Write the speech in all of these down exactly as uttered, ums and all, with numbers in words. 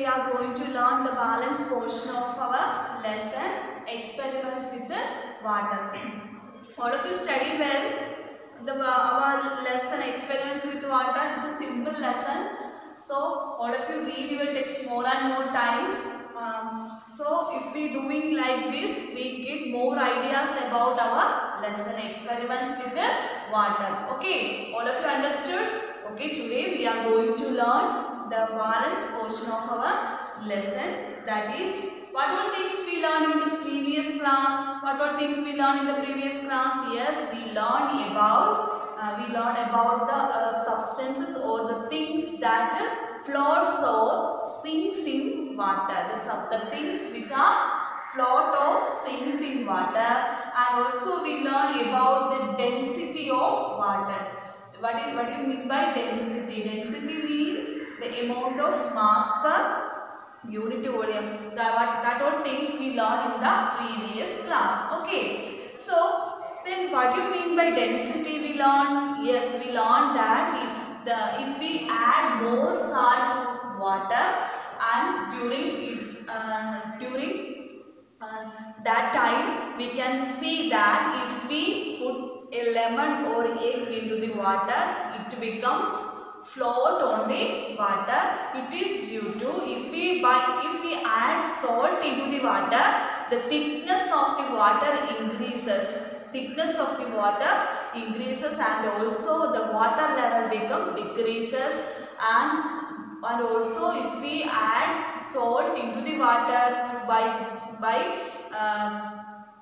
we are going to learn the balance portion of our lesson, experiments with the water. All of you study well. The our lesson, experiments with water, is a simple lesson. So all of you read your text more and more times. Um, so if we doing like this, we get more ideas about our lesson, experiments with the water. Okay, all of you understood? Okay, today we are going to learn the balance portion of our lesson. That is, what were things we learned in the previous class? What were things we learned in the previous class? Yes, we learned about uh, we learned about the uh, substances or the things that uh, floats or sinks in water. The, sub the things which are float or sinks in water, and also we learned about the density of water. What is what do you mean by density? Density means the amount of mass per unit volume. That what that all things we learned in the previous class. Okay. So then what do you mean by density? We learned, yes, we learned that if the if we add more salt to water and during its uh, during uh, that time we can see that if we put a lemon or egg into the water, it becomes float on the water. It is due to if we by if we add salt into the water, the thickness of the water increases. Thickness of the water increases, and also the water level become decreases, and and also if we add salt into the water to by by uh,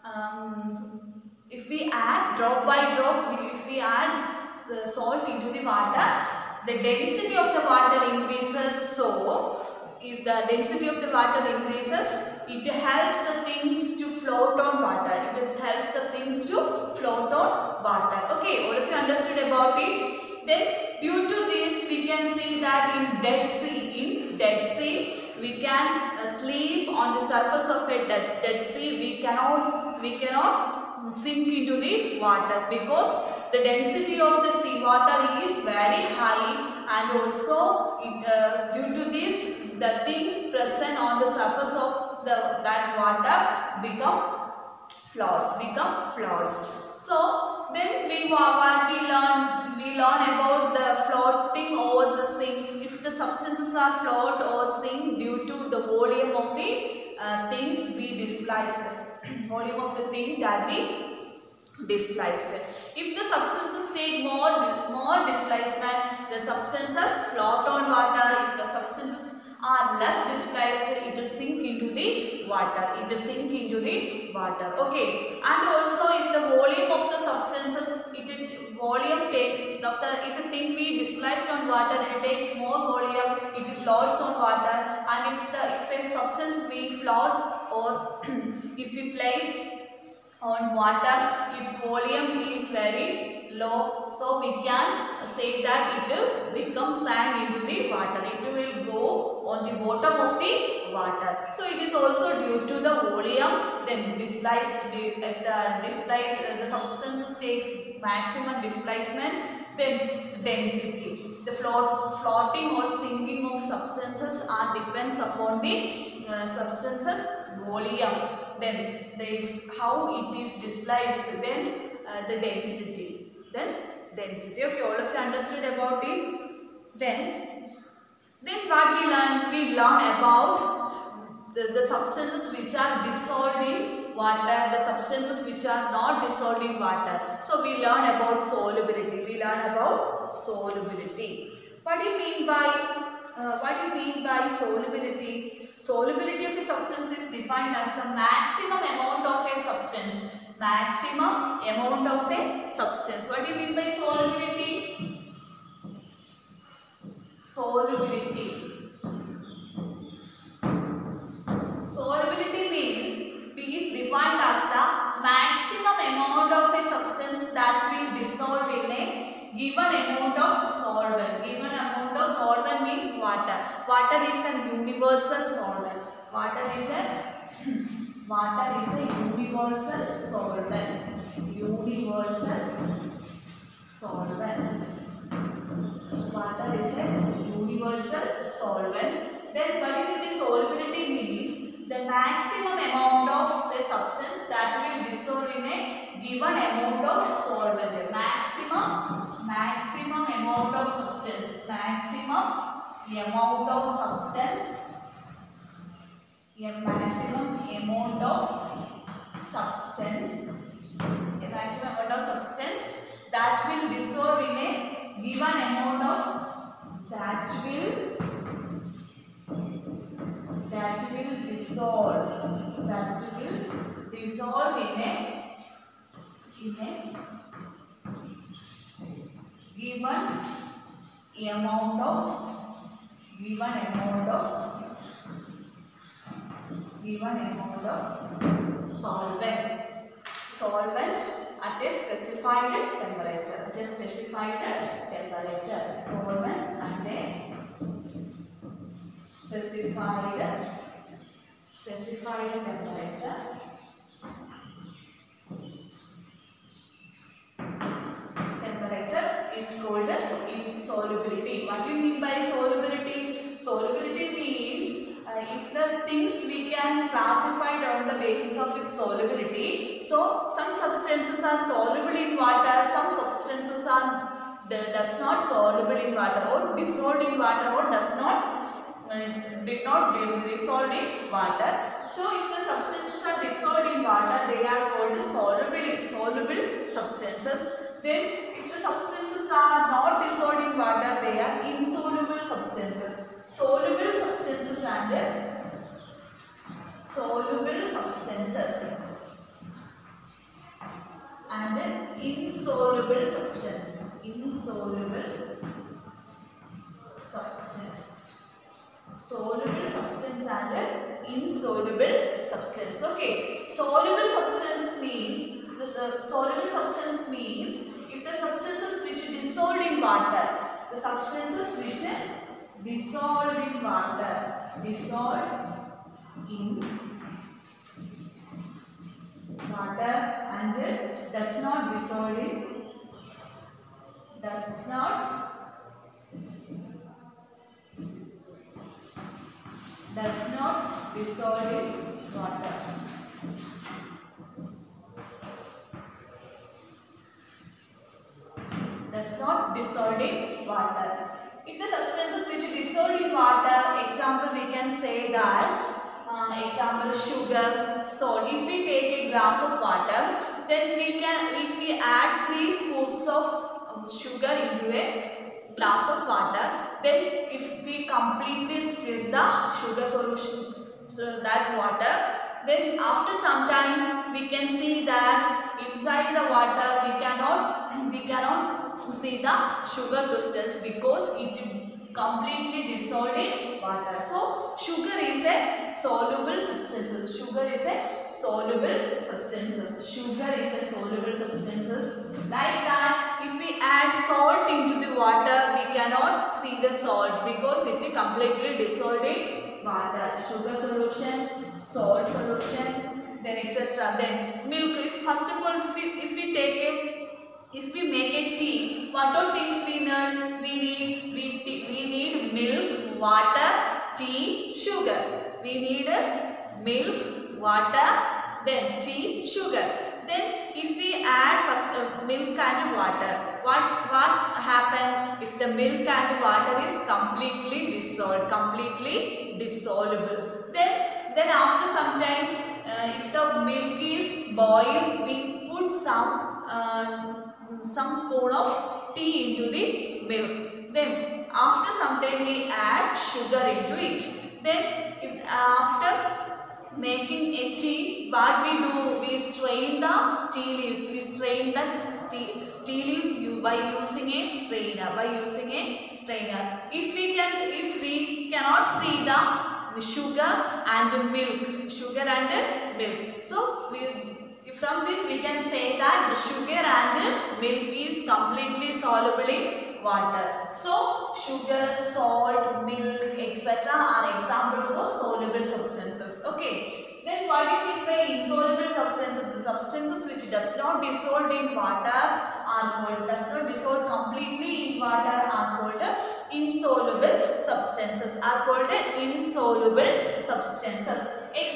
um, if we add drop by drop, if we add salt into the water, the density of the water increases. So if the density of the water increases, it helps the things to float on water. It helps the things to float on water. Okay, all of you understood about it? Then due to this, we can see that in Dead Sea, in Dead Sea, we can uh, sleep on the surface of a dead, dead sea. We cannot, we cannot sink into the water because the density of the sea water is very high, and also it, uh, due to this, the things present on the surface of the that water become floats, become floats. So then we what we learn we learn about the floating over the sink. If the substances are float or sink due to the volume of the uh, things we displaced, volume of the thing that we displaced. If the substances take more more displacement, the substances float on water. If the substances are less displaced, it sink into the water. It sink into the water. Okay. And also, if the volume of the substances, it volume take of the if a thing we displaced on water, it takes more volume, it floats on water. And if the if a substance we floats or if we place on water, its volume is very low, so we can say that it becomes sand into the water. It will go on the bottom of the water. So it is also due to the volume. Then displaced, if the displaced the substance takes maximum displacement, then density. The float, floating or sinking of substances are depends upon the uh, substances volume. Then it's how it is displaced. Then uh, the density. Then density. Okay, all of you understood about it. Then, then what we learn? We learn about the, the substances which are dissolved in water, the substances which are not dissolved in water. So we learn about solubility. We learn about solubility. What do you mean by uh, what do you mean by solubility? Solubility of a substance is defined as the maximum amount of a substance. Maximum amount of a substance. What do you mean by solubility? Solubility. Solubility means it is defined as the maximum amount of a substance that will dissolve in a given amount of solvent. Given amount of solvent means water. Water is a universal solvent. Water is a water is a universal solvent. Universal solvent. Water is a universal solvent. Then what is maximum amount of a substance that will dissolve in a given amount of solvent. Maximum, maximum amount of substance. Maximum amount of substance. A maximum amount of substance. A maximum amount of substance that will dissolve in a given amount of that will that will dissolve that will dissolve in a in a given amount of given amount of given amount of solvent solvent at a specified temperature at a specified temperature solvent at a specified specified temperature temperature is called its solubility. What do you mean by solubility? Solubility means uh, if the things we can classify on the basis of its solubility. So some substances are soluble in water, some substances are does not soluble in water or dissolved in water or does not did not dissolve in water. So if the substances are dissolved in water, they are called soluble, soluble substances. Then if the substances are not dissolved in water, they are insoluble substances. Soluble substances and soluble substances and insoluble substance. Insoluble substance. Soluble substance and insoluble substance. Okay. Soluble substance means this uh, soluble substance means if the substances which dissolved in water, the substances which dissolved in water, dissolved in water and does not dissolve in does not does not dissolve in water. Does not dissolve in water. If the substances which dissolve in water, example we can say that, uh, example sugar, salt. If we take a glass of water, then we can, if we add three scoops of sugar into a glass of water, then if we completely stir the sugar solution, so that water, then after some time we can see that inside the water we cannot we cannot see the sugar crystals because it completely dissolved in water. So sugar is a soluble substances. Sugar is a soluble substances. Sugar is a soluble substances. Like that, if we add salt into the water, we cannot see the salt because it is completely dissolved in water. Sugar solution, salt solution, then et cetera. Then milk. If first of all, if we, if we take a If we make a tea, what all things we need? We need we, we need milk, water, tea, sugar. We need milk, water, then tea, sugar. Then if we add first uh, milk and water, what what happen if the milk and water is completely dissolved, completely dissoluble? Then then after some time, uh, if the milk is boiled, we put some. Uh, some spoon of tea into the milk. Then after some time we add sugar into it. Then if, after making a tea, what we do? We strain the tea leaves. We strain the tea, tea leaves by using a strainer. By using a strainer. If we can, if we cannot see the sugar and milk, sugar and milk. So we. From this we can say that the sugar and milk is completely soluble in water. So sugar, salt, milk, et cetera are examples of soluble substances. Okay. Then what do you mean by insoluble substances? The substances which does not dissolve in water are called, does not dissolve completely in water are called insoluble substances. Are called insoluble substances. Example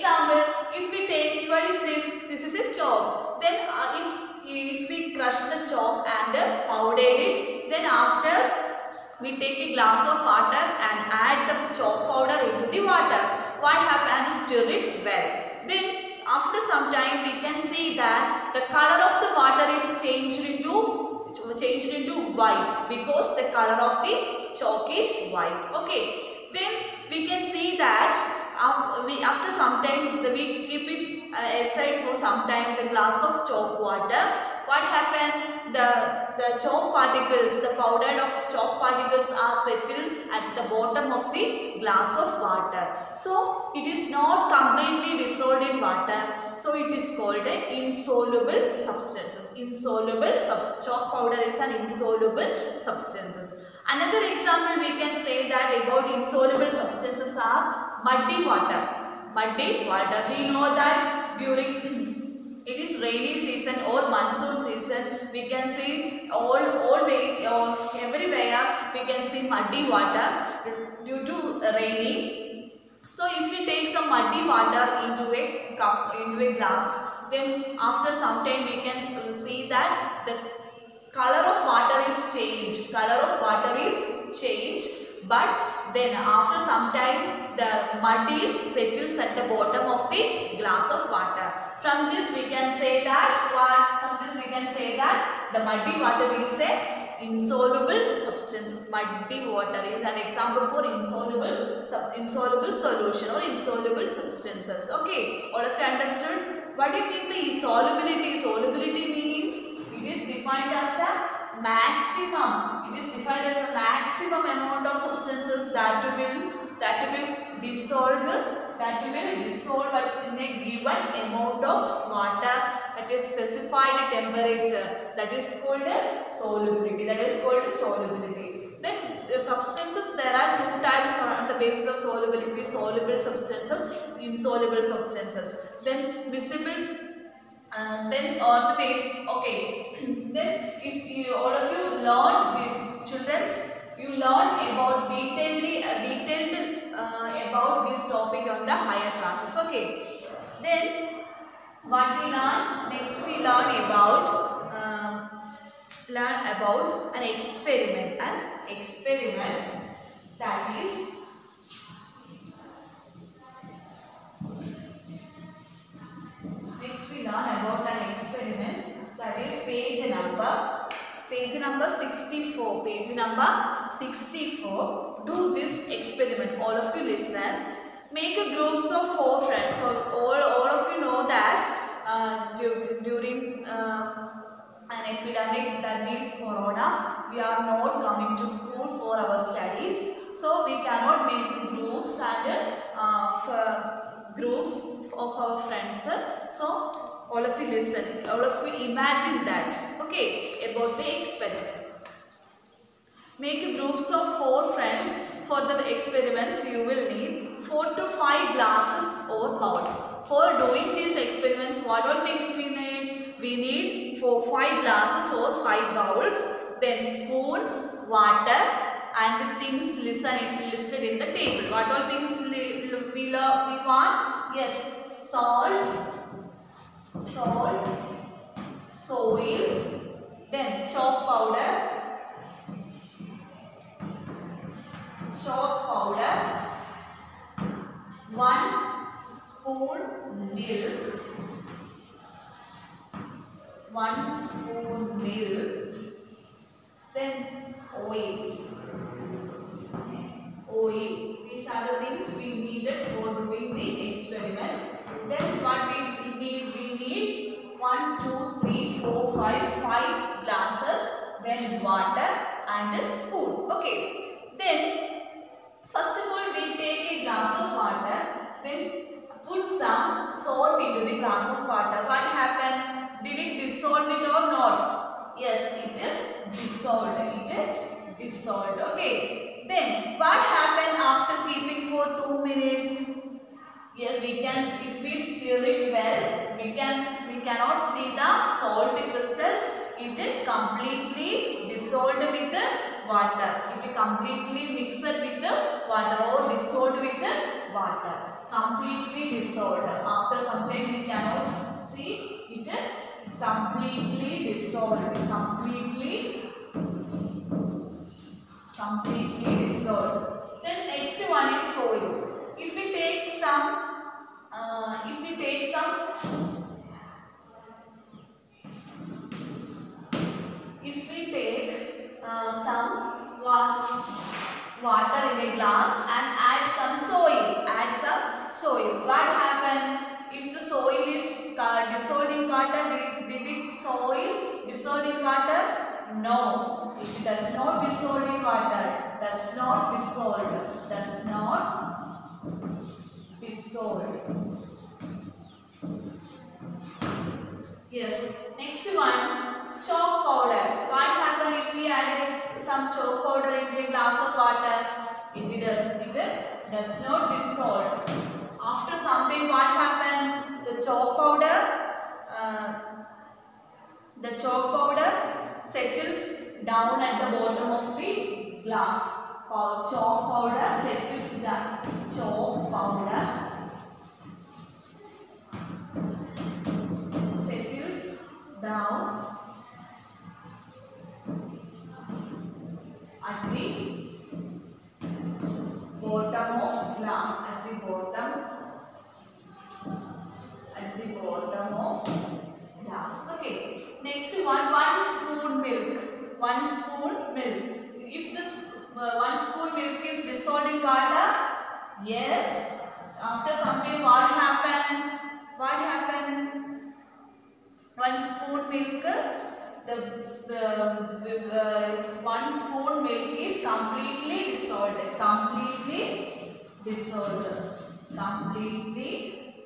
example, if we take, what is this? This is a chalk. Then uh, if, if we crush the chalk and uh, powdered it, then after we take a glass of water and add the chalk powder into the water. What happens? Stir it well. Then after some time we can see that the color of the water is changed into changed into white because the color of the chalk is white. Okay. Then we can see that um, we after some time the, we keep it uh, aside for some time the glass of chalk water. What happened? The the chalk particles, the powder of chalk particles are settled at the bottom of the glass of water. So it is not completely dissolved in water. So it is called an insoluble substances. Insoluble substance. Chalk powder is an insoluble substances. Another example we can say that about insoluble substances are muddy water. Muddy water. We know that during it is rainy season or monsoon season, we can see all, all way, or everywhere we can see muddy water due to rainy. So if we take some muddy water into a cup, into a glass, then after some time we can see that the color of water is changed. Color of water is changed. But then after some time the mud is settles at the bottom of the glass of water. From this we can say that what? From this we can say that the muddy water is a insoluble substances. Muddy water is an example for insoluble sub insoluble solution or insoluble substances. Okay, all of you understood? What do you mean by insolubility? Solubility means it is defined as the maximum. It is defined as the maximum amount of substances that will that will dissolve that will dissolve in a given amount of water at a specified temperature. That is called solubility. That is called solubility. Then the substances, there are two types on the basis of solubility: soluble substances, insoluble substances. Then visible. Uh, then on the base, okay. Then if you, all of you learn these children, you learn about detailedly, uh, detailed uh, about this topic on the higher classes. Okay. Then what we learn next? We learn about um, learn about an experiment. An experiment that is. Learn about an experiment, that is page number page number sixty-four. Page number sixty-four. Do this experiment. All of you listen. Make a groups of four friends. All, all, all of you know that uh, during uh, an epidemic, that means corona, we are not coming to school for our studies. So we cannot make groups and uh, for groups of our friends. So all of you listen, all of you imagine that, okay, about the experiment. Make groups of four friends. For the experiments you will need four to five glasses or bowls. For doing these experiments, what all things we need? We need four, five glasses or five bowls, then spoons, water and the things listen, listed in the table. What all things we, we, we want? Yes, salt, salt, soil, then chalk powder, chalk powder, one spoon milk, one spoon milk, then oil, oil. These are the things we needed for doing the experiment. Then what we need? We need one, two, three, four, five, five glasses, then water and a spoon. Okay. Then first of all we take a glass of water, then put some salt into the glass of water. What happened? Did it dissolve it or not? Yes, it dissolved. It dissolved. Okay. Then what happened after keeping for two minutes? Yes, we can, if we stir it well, we can we cannot see the salt crystals. It completely dissolved with the water. It completely mixed with the water or dissolved with the water. completely dissolved. After some time we cannot see it completely dissolved. Completely, completely dissolved. Then next one is soil. If we take some, uh, if we take some, if we take uh, some water in a glass and add some soil, add some soil. What happen if the soil is uh, dissolved in water? Did, did it soil dissolved in water? No, it does not dissolve in water. Does not dissolve. Does not dissolve. Yes. Next one. Chalk powder. What happens if we add some chalk powder into a glass of water? It does, it does not dissolve. After some time, what happens? The chalk powder, uh, the chalk powder settles down at the bottom of the glass. Chalk powder settles down. Chalk powder settles down at the bottom of glass, at the bottom, at the bottom of glass. Okay. Next one, one spoon milk. One spoon milk. If this uh, one spoon milk is dissolved in water, yes. After some time, what happen? What happen? One spoon milk. The, the, the, the one spoon milk is completely dissolved. Completely dissolved. Completely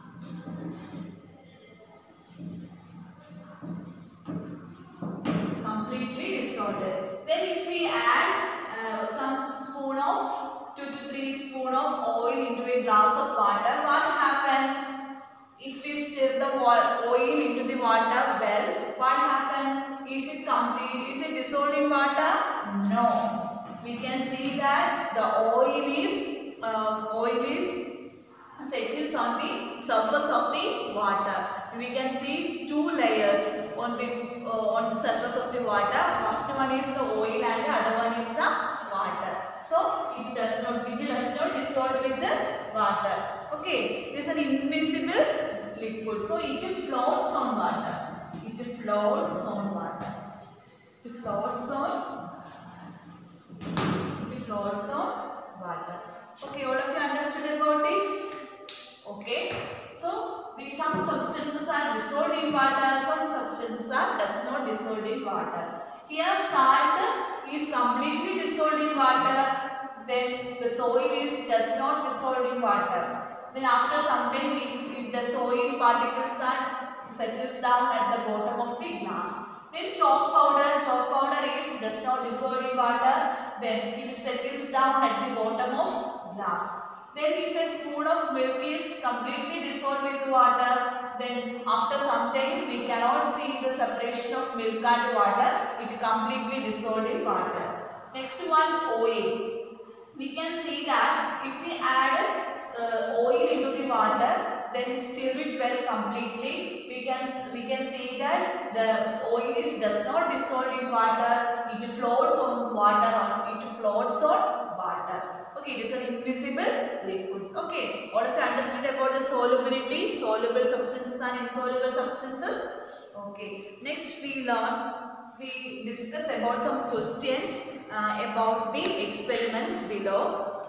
completely dissolved. Then if we add uh, some spoon of two to three spoon of oil into a glass of water, what happen? If we stir the oil into the water well, what happen? Is it complete? Is it dissolved in water? No. We can see that the oil is uh, oil is settles on the surface of the water. We can see two layers on the uh, on the surface of the water. First one is the oil and the other one is the water. So it does not it does not dissolve with the water. Okay, it is an invisible liquid. So it floats on water. It floats on water. It floats on. It floats on water. Okay, all of you understood about it? Okay. So these some substances are dissolved in water. Some substances are does not dissolve in water. Here salt is completely dissolved in water. Then the soil is does not dissolve in water. Then after some time, we, the soil particles are settles down at the bottom of the glass. Then chalk powder, chalk powder is does not dissolve in water. Then it settles down at the bottom of glass. Then if a spoon of milk is completely dissolved with water, then after some time we cannot see the separation of milk and water. It completely dissolved in water. Next one, oil. We can see that if we add uh, oil into the water, then stir it well completely. We can we can see that the oil is does not dissolve in water. It floats on water. It floats on water. Okay, it is an invisible liquid. Okay, all of you understood about the solubility, soluble substances and insoluble substances. Okay, next we learn. We discuss about some questions uh, about the experiments below.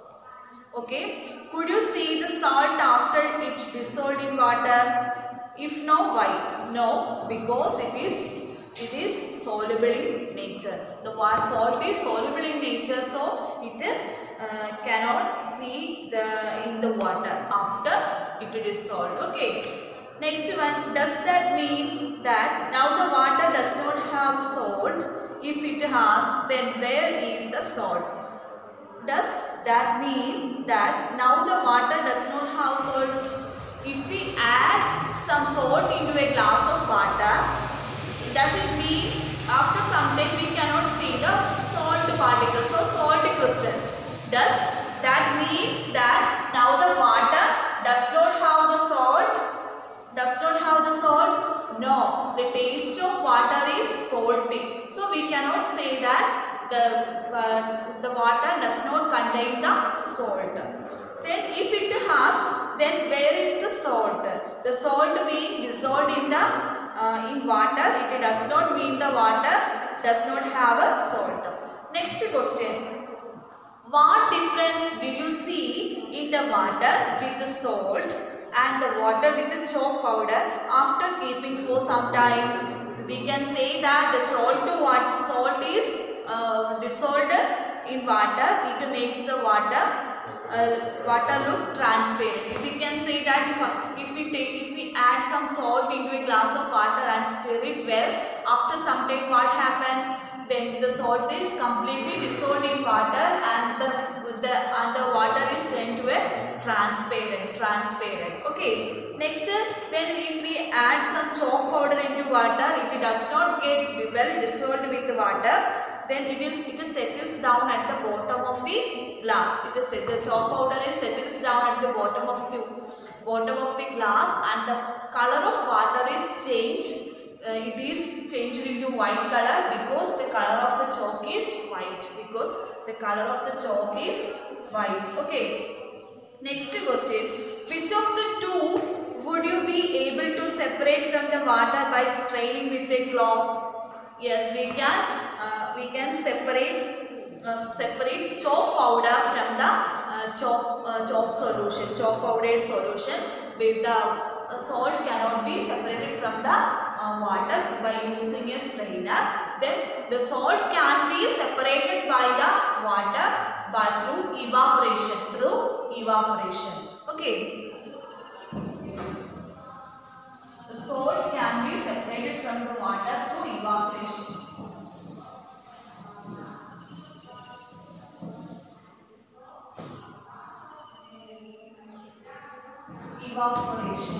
Okay, could you see the salt after it dissolved in water? If no, why? No, because it is it is soluble in nature. The word salt is soluble in nature, so it uh, cannot see the in the water after it dissolved. Okay. Next one, does that mean that now the water does not have salt? If it has, then where is the salt? Does that mean that now the water does not have salt? If we add some salt into a glass of water, does it mean after some time we cannot see the salt particles or salt crystals? Does that mean that now the water water does not contain the salt. Then if it has, then where is the salt? The salt being dissolved in the uh, in water, it does not mean the water does not have a salt. Next question. What difference did you see in the water with the salt and the water with the chalk powder after keeping for some time? So we can say that the salt to what salt is uh, dissolved in water. It makes the water uh, water look transparent. We can say that if if we take if we add some salt into a glass of water and stir it well, after some time what happened? Then the salt is completely dissolved in water and the, the and the water is turned to a transparent transparent okay. Next, then if we add some chalk powder into water, it does not get well dissolved with the water, then it will it settles down at the bottom of the glass. It is the chalk powder is settles down at the bottom of the bottom of the glass and the color of water is changed. Uh, it is changed into white color because the color of the chalk is white. Because the color of the chalk is white. Okay. Next question. Which of the two would you be able to separate from the water by straining with a cloth? Yes, we can. Uh, we can separate uh, separate chalk powder from the uh, chalk uh, chalk solution, chalk powdered solution. With the uh, salt cannot be separated from the uh, water by using a strainer. Then the salt can be separated by the water by through evaporation. Through evaporation. Okay. The salt can be separated from the water through evaporation. Evaporation.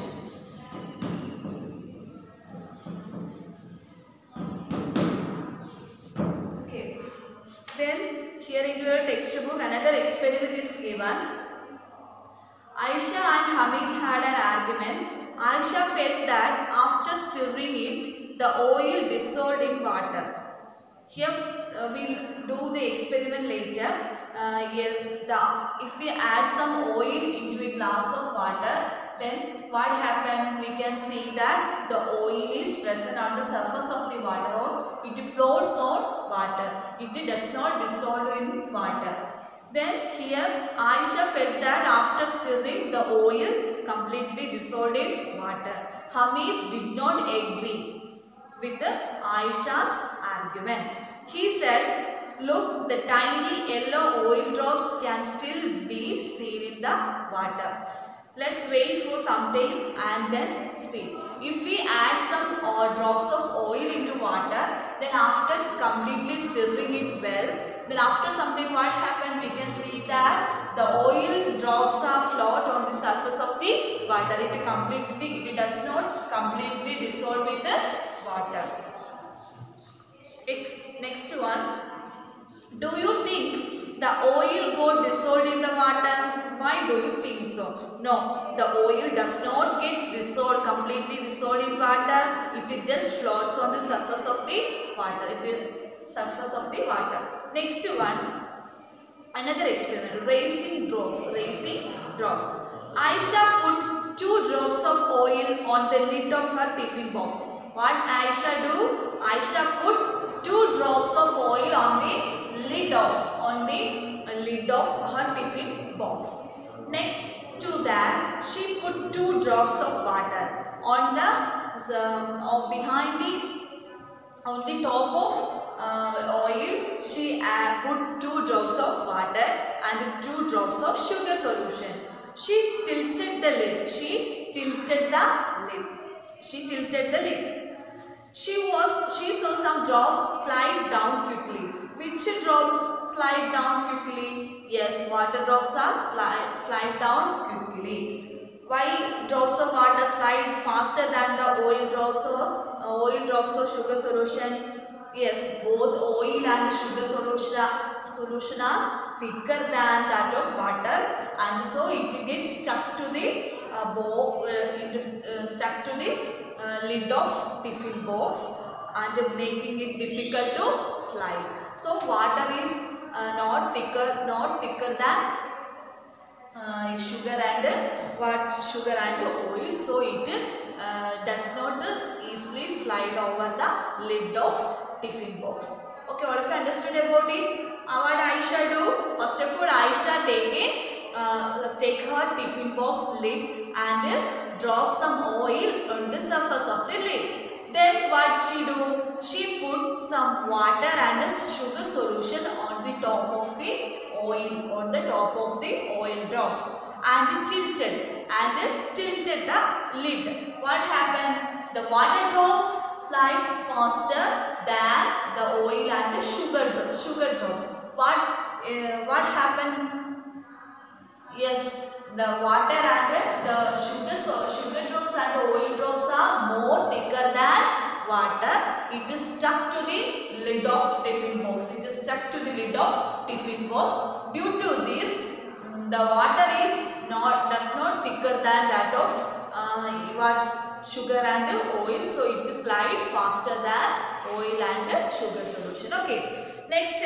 Okay. Then here in your textbook another experiment is given. Aisha and Hamid had an argument. Aisha felt that after stirring it, the oil dissolved in water. Here uh, we will do the experiment later. Uh, here the, if we add some oil into a glass of water, then what happened? We can see that the oil is present on the surface of the water or it floats on water. It does not dissolve in water. Then here Aisha felt that after stirring the oil completely dissolved in water. Hamid did not agree with Aisha's argument. He said, look, the tiny yellow oil drops can still be seen in the water. Let's wait for some time and then see. If we add some uh, drops of oil into water, then after completely stirring it well, then after some time what happened? We can see that the oil drops are float on the surface of the water. It completely, it does not completely dissolve with the water. Next one. Do you think the oil got dissolved in the water? Why do you think so? No, the oil does not get dissolved, completely dissolved in water. It just floats on the surface of the water. It is surface of the water. Next one. Another experiment. Raising drops. Raising drops. Aisha put two drops of oil on the lid of her tiffin box. What Aisha do? Aisha put two drops of oil on the lid of on the uh, lid of her tiffin box. Next to that, she put two drops of water on the uh, behind the on the top of uh, oil. She uh, put two drops of water and two drops of sugar solution. She tilted the lid. She tilted the lid. She tilted the lid. She was she saw some drops slide down quickly. Which drops slide down quickly? Yes, water drops are slide slide down quickly. Why drops of water slide faster than the oil drops or uh, oil drops or sugar solution? Yes, both oil and sugar solution solution are thicker than that of water, and so it gets stuck to the uh, bowl, uh, it, uh, stuck to the uh, lid of tiffin box and making it difficult to slide. So water is uh, not thicker, not thicker than uh, sugar and what sugar and oil, so it uh, does not easily slide over the lid of tiffin box. Okay, all of you understood about it? Uh, what Aisha do? First of all, Aisha take a uh, take her tiffin box lid and uh, drop some oil on the surface of the lid. Then what she do? She put some water and a sugar solution on the top of the oil, on the top of the oil drops, and tilted and tilted the lid. What happened? The water drops slide faster than the oil and the sugar sugar drops. What uh, what happened? Yes, the water and the sugar so sugar drops and the oil drops are more thicker than water. It is stuck to the lid of tiffin box. It is stuck to the lid of tiffin box. Due to this, the water is not does not thicker than that of uh, what sugar and oil. So it slide faster than oil and sugar solution. Okay. Next,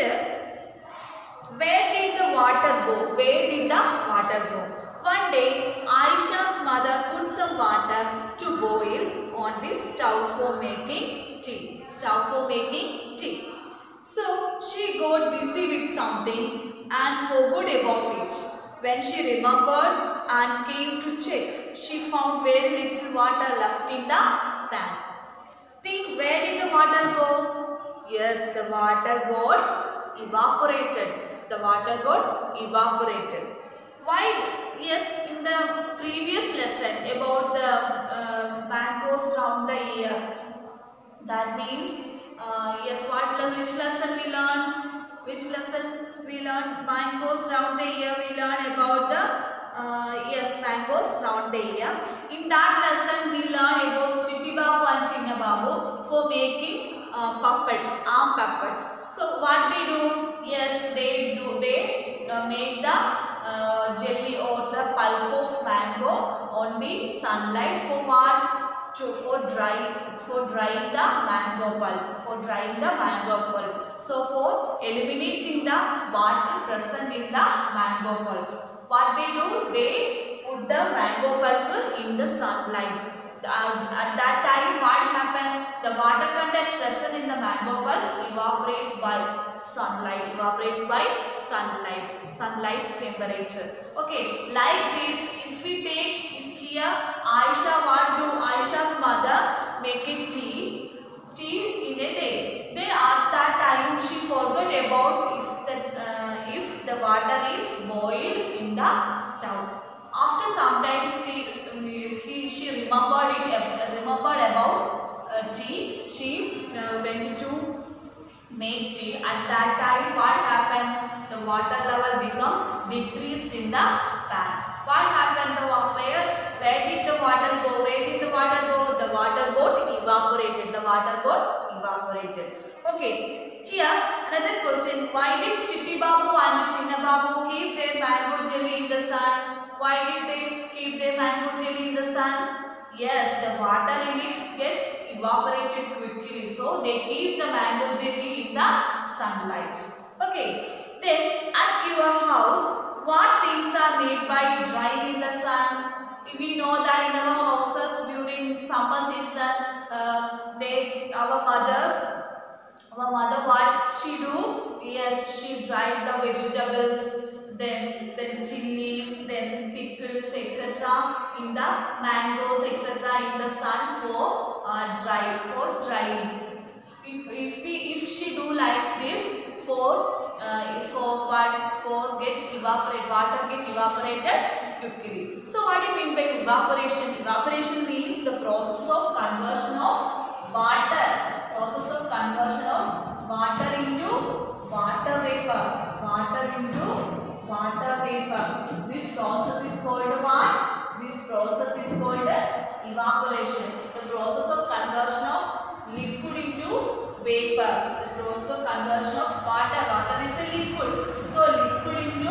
where did the water go? Where did the water go? One day, Aisha's mother put some water to boil on the stove for making tea. Stove for making tea. So she got busy with something and forgot about it. When she remembered and came to check, she found very little water left in the pan. Think, where did the water go? Yes, the water got evaporated. The water got evaporated. Why? Yes, in the previous lesson about the uh, mangoes round the ear. That means, uh, yes, what which lesson we learned? Which lesson we learned? Mangoes round the ear. We learned about the uh, yes, mangoes round the ear. In that lesson, we learned about Chitti Babu and Chinna Babu for making uh, puppet, arm puppet. So what they do? Yes, they do. They uh, make the uh, jelly or the pulp of mango on the sunlight for what? To for dry for drying the mango pulp. For drying the mango pulp. So for eliminating the water present in the mango pulp. What they do? They put the mango pulp in the sunlight. Uh, at that time, what happened? The water content present in the mango pulp evaporates by sunlight. Evaporates by sunlight. Sunlight's temperature. Okay, like this, if we take, if here Aisha, what do Aisha's mother making tea, tea in a day. Then at that time she forgot about if the uh, if the water is boiled in the stove. After some time, she he, she remembered it. Uh, remembered about uh, tea. She uh, went to make tea. At that time, what happened? The water level become decreased in the pan. What happened? The where where did the water go? Where did the water go? The water got evaporated. The water got evaporated. Okay. Here another question. Why did Chitti Babu and Chinna Babu keep their mango jelly in the sun? Why did they keep their mango jelly in the sun? Yes, the water in it gets evaporated quickly. So they keep the mango jelly in the sunlight. Okay. Then at your house, what things are made by drying in the sun? We know that in our houses during summer season, uh, they our mothers, our mother what she do? Yes, she dried the vegetables. Then, then chilies, then pickles, et cetera. In the mangoes, et cetera. In the sun for uh, dry, for drying. If, if we, if she do like this, for uh, for what, for get evaporate, water get evaporated quickly. So what do you mean by evaporation? Evaporation means the process of conversion of water. Process of conversion of water into water vapor. Water into water vapor. This process is called what? This process is called evaporation. The process of conversion of liquid into vapor. The process of conversion of water. Water is a liquid. So liquid into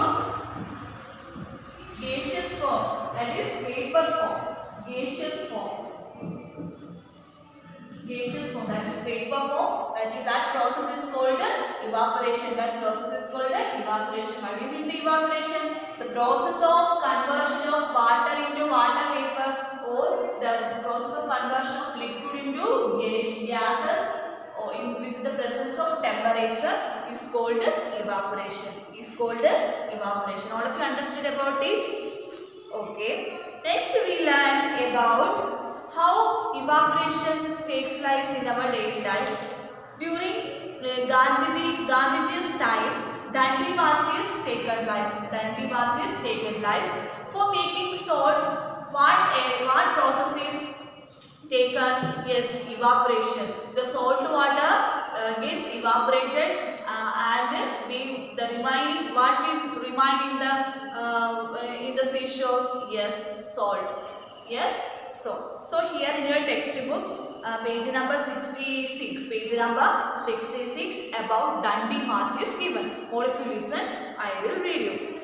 gaseous form. That is vapor form. Gaseous form. Gaseous form. That is vapor form. that is that process is called evaporation. That process is called evaporation. What do you mean the evaporation? The process of conversion of water into water vapor, or the, the process of conversion of liquid into gas, gases, or in, with the presence of temperature is called evaporation. Is called evaporation. All of you understood about it? Okay. Next we learn about how evaporation takes place in our daily life. During uh, Gandhi, Gandhiji's time, Dandi March is taken place. Dandi March is taken place. For making salt, what, uh, what process is taken? Yes, evaporation. The salt water uh, gets evaporated uh, and we, the remaining, what will remain in the, uh, in the seashore? Yes, salt. Yes. So, so here in your textbook, uh, page number sixty-six, page number sixty-six about Dandi March is given. All of you listen, I will read you.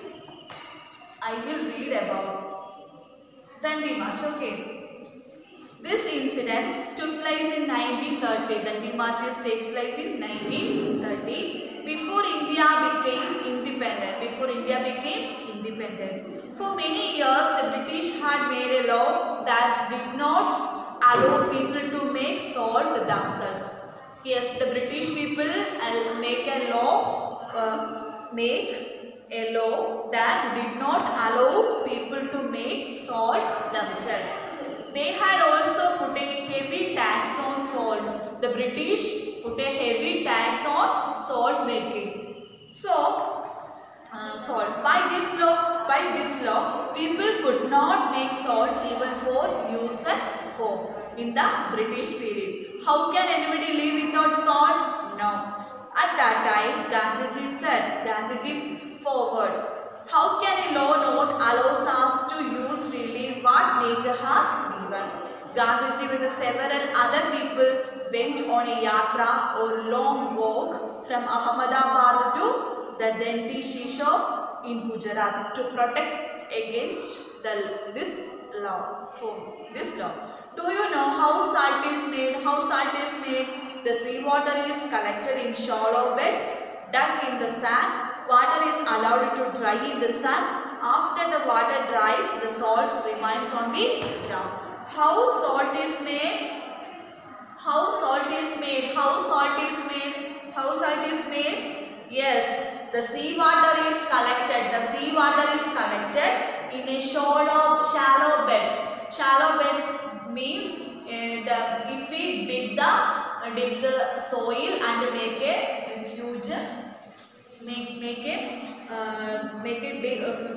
I will read about Dandi March, okay. This incident took place in nineteen thirty. Dandi March takes place in nineteen thirty, before India became independent. Before India became independent. For many years, the British had made a law that did not allow people to make salt themselves. Yes, the British people make a law, uh, make a law that did not allow people to make salt themselves. They had also put a heavy tax on salt. The British put a heavy tax on salt making. So, Uh, salt. By this law, by this law, people could not make salt even for use at home in the British period. How can anybody live without salt? No. At that time, Gandhiji said, Gandhiji forward, how can a law not allow us to use freely what nature has given? Gandhiji with several other people went on a yatra or long walk from Ahmedabad to the Denti Shishop in Gujarat to protect against the, this law. For this law. Do you know how salt is made? How salt is made? The seawater is collected in shallow beds, dug in the sand. Water is allowed to dry in the sun. After the water dries, the salt remains on the ground. How salt is made? How salt is made? How salt is made? How salt is made? Yes, the seawater is collected. The seawater is collected in a shallow, shallow beds. Shallow beds means uh, the if we dig the uh, dig the soil and make a, a huge make make a uh, make a big uh,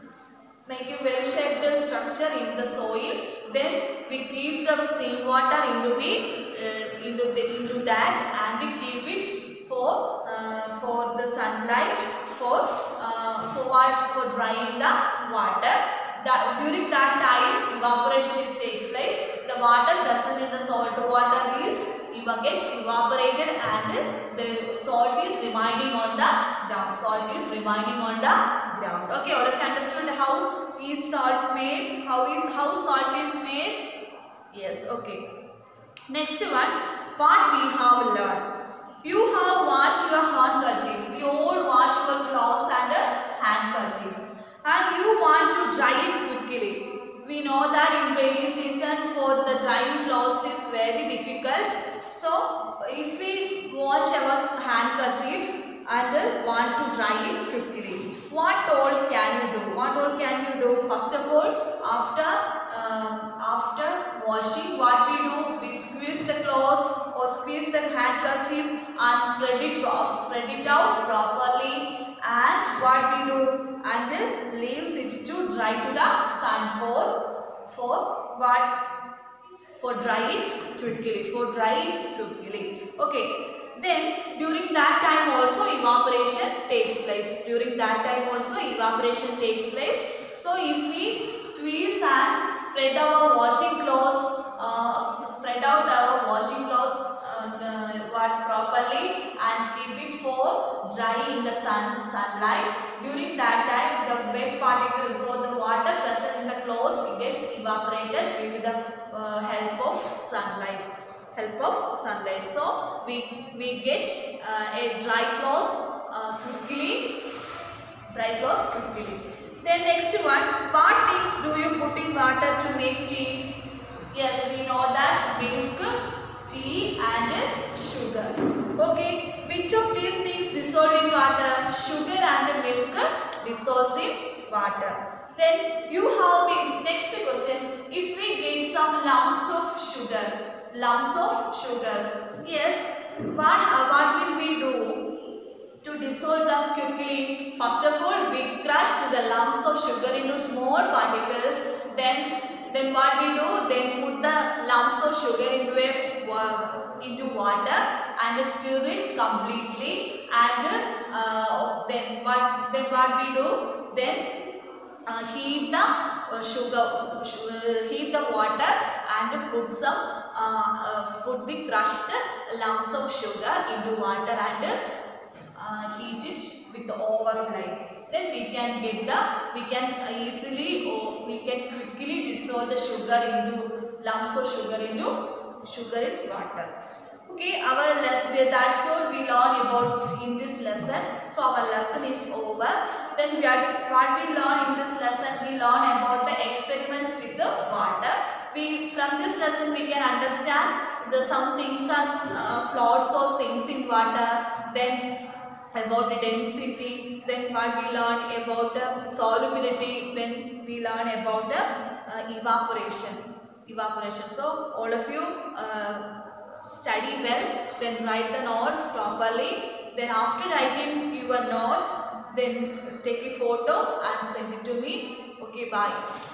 make a well-shaped structure in the soil. Then we keep the seawater into the uh, into the into that and keep it for uh, for the sunlight, for uh, for what for drying the water. That during that time evaporation is takes place. The water present in the salt water is gets evaporated and the salt is remaining on the ground. Salt is remaining on the ground. Okay, all of you understood how is salt made? How is how salt is made? Yes. Okay. Next one, what we have learned. You have washed your handkerchief. We all wash our clothes and handkerchiefs. And you want to dry it quickly. We know that in rainy season for the drying clothes is very difficult. So, if we wash our handkerchief and want to dry it quickly, what all can you do? What all can you do? First of all, after uh, after washing, what we do? We squeeze the clothes or squeeze the handkerchief and spread it spread it out properly. And what we do? And then leaves it to dry to the sun for for what? For dry it quickly. For dry it quickly. Okay. Then during that time also evaporation takes place. During that time also evaporation takes place. So if we squeeze and spread our washing clothes, uh, spread out our washing clothes uh, what properly and keep it for dry in the sun sunlight. During that time the wet particles or the water present in the clothes gets evaporated with the uh, help of sunlight. help of sunlight. So we we get uh, a dry cloth uh, quickly. Dry cloth quickly. Then next one, what things do you put in water to make tea? Yes, we know that milk, tea and sugar. Okay, which of these things dissolve in water? Sugar and milk dissolves in water. Then you have been, next question, if we get some lumps of sugar, lumps of sugars, yes, what, what will we do to dissolve them quickly? First of all, we crush the lumps of sugar into small particles. Then, then what we do? Then put the lumps of sugar into a uh, into water and stir it completely. And uh, then what? Then what we do? Then uh, heat the uh, sugar, uh, heat the water and put some uh, uh, put the crushed lumps of sugar into water and Uh, heat it with the overflame. Then we can get the, we can easily or we can quickly dissolve the sugar into, lumps of sugar into sugar in water. Okay, our lesson, that's all we learn about in this lesson. So our lesson is over. Then we are, what we learn in this lesson, we learn about the experiments with the water. We, from this lesson we can understand the some things as uh, fluids or sinks in water. Then about the density, then what we learn about the solubility, then we learn about the uh, evaporation evaporation so all of you uh, study well, then write the notes properly. Then after writing your notes, then take a photo and send it to me. Okay, bye.